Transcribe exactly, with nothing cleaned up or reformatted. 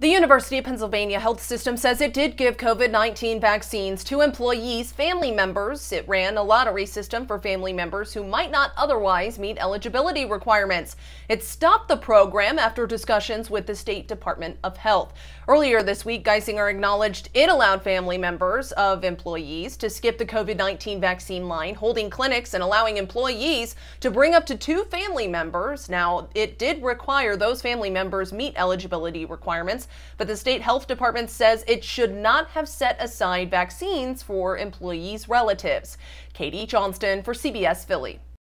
The University of Pennsylvania health system says it did give COVID nineteen vaccines to employees' family members. It ran a lottery system for family members who might not otherwise meet eligibility requirements. It stopped the program after discussions with the State Department of Health. Earlier this week, Geisinger acknowledged it allowed family members of employees to skip the COVID nineteen vaccine line, holding clinics and allowing employees to bring up to two family members. Now, it did require those family members meet eligibility requirements, but the state health department says it should not have set aside vaccines for employees' relatives. Katie Johnston for C B S Philly.